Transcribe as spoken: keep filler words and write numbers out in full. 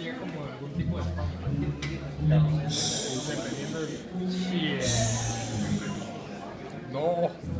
tenía como algún tipo de spam. Claro. Dependiendo del... Shit. No.